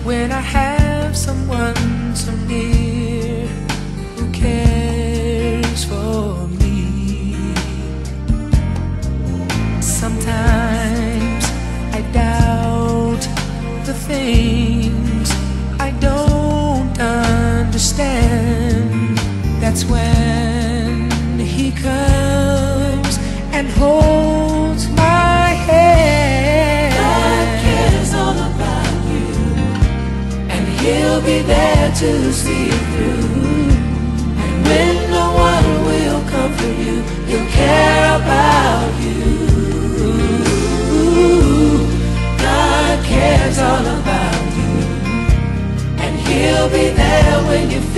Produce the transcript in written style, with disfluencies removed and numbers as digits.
when I have someone so near who cares for me. Sometimes I doubt the things I don't understand. That's when he comes and holds my hand. God cares all about you, and He'll be there to see you through. And when no one will comfort you, He'll care about you. God cares all about you, and He'll be there when you